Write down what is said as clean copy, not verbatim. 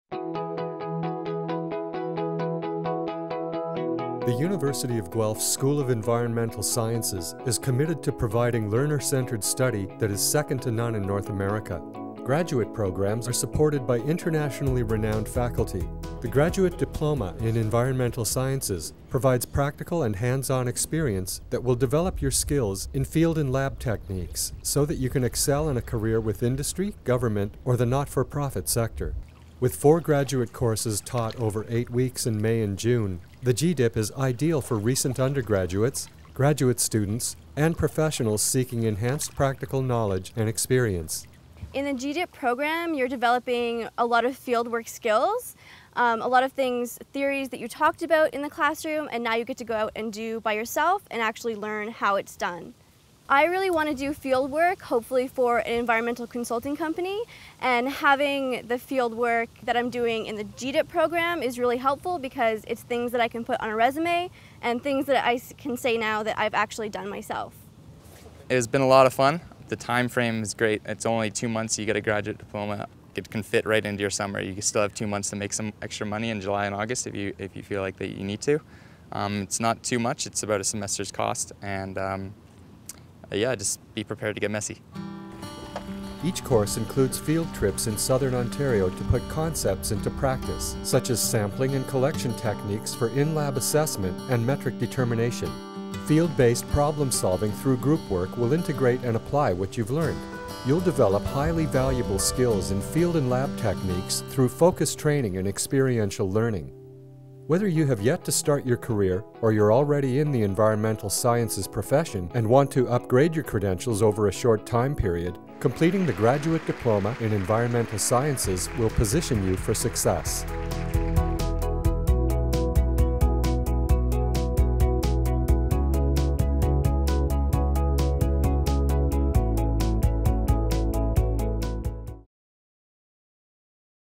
The University of Guelph's School of Environmental Sciences is committed to providing learner-centered study that is second to none in North America. Graduate programs are supported by internationally renowned faculty. The Graduate Diploma in Environmental Sciences provides practical and hands-on experience that will develop your skills in field and lab techniques so that you can excel in a career with industry, government, or the not-for-profit sector. With 4 graduate courses taught over 8 weeks in May and June, the GDip is ideal for recent undergraduates, graduate students, and professionals seeking enhanced practical knowledge and experience. In the GDip program, you're developing a lot of fieldwork skills, a lot of things, theories that you talked about in the classroom, and now you get to go out and do by yourself and actually learn how it's done. I really want to do field work, hopefully for an environmental consulting company, and having the field work that I'm doing in the GDip program is really helpful because it's things that I can put on a resume and things that I can say now that I've actually done myself. It's been a lot of fun. The time frame is great. It's only 2 months you get a graduate diploma. It can fit right into your summer. You still have 2 months to make some extra money in July and August if you feel like that you need to. It's not too much. It's about a semester's cost, and yeah, just be prepared to get messy. Each course includes field trips in southern Ontario to put concepts into practice, such as sampling and collection techniques for in-lab assessment and metric determination. Field-based problem solving through group work will integrate and apply what you've learned. You'll develop highly valuable skills in field and lab techniques through focused training and experiential learning. Whether you have yet to start your career or you're already in the environmental sciences profession and want to upgrade your credentials over a short time period, completing the Graduate Diploma in Environmental Sciences will position you for success.